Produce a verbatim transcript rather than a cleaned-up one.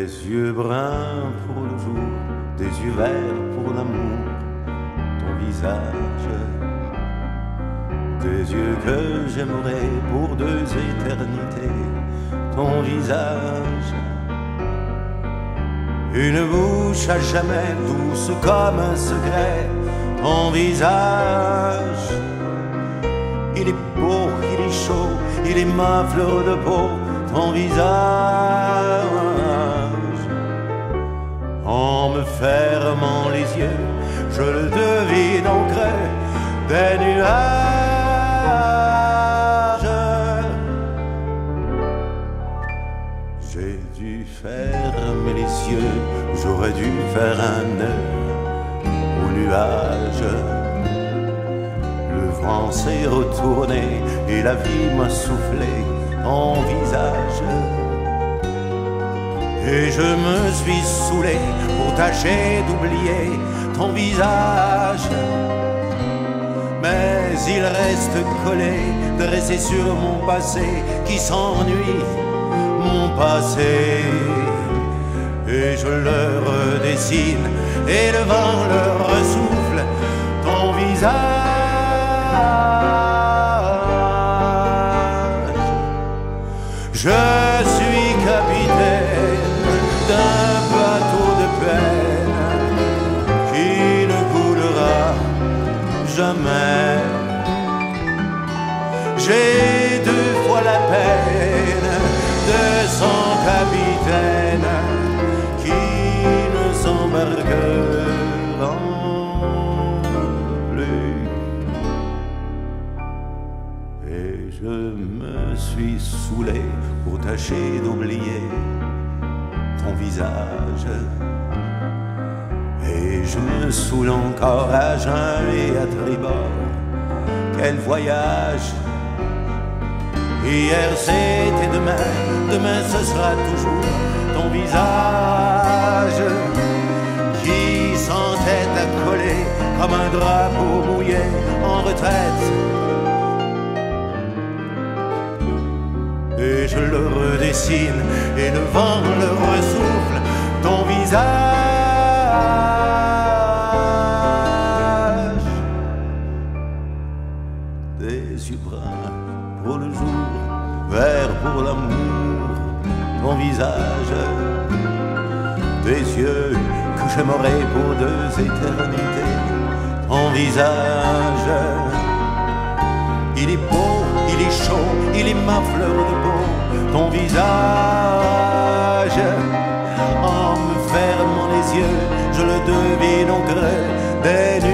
Des yeux bruns pour le jour, des yeux verts pour l'amour, ton visage. Des yeux que j'aimerais pour deux éternités, ton visage. Une bouche à jamais douce comme un secret, ton visage. Il est beau, il est chaud, il est ma fleur de peau, ton visage. En me fermant les yeux, je le devine au creux des nuages. J'ai dû fermer les yeux, j'aurais dû faire un nœud aux nuages. Le vent s'est retourné et la vie m'a soufflé ton visage. Et je me suis saoulé pour tâcher d'oublier ton visage. Mais il reste collé, dressé sur mon passé qui s'ennuie, mon passé. Et je le redessine et le vent le ressouffle, ton visage. Je suis capitaine d'un bateau de peine qui ne coulera jamais. J'ai deux fois la peine de son capitaine qui ne s'embarquera plus. Et je me suis saoulé pour tâcher d'oublier ton visage. Et je me saoule encore à jeun et à tribord. Quel voyage! Hier c'était demain, demain ce sera toujours ton visage qui s'entête à coller comme un drapeau mouillé en retraite. Et je le redessine et le vent le ressouffle, ton visage. Des yeux bruns pour le jour, vert pour l'amour, ton visage. Des yeux que j'aimerais pour deux éternités, ton visage. Il est beau, il est chaud, il est ma fleur de peau, ton visage. En me fermant les yeux, je le devine au creux des nuits.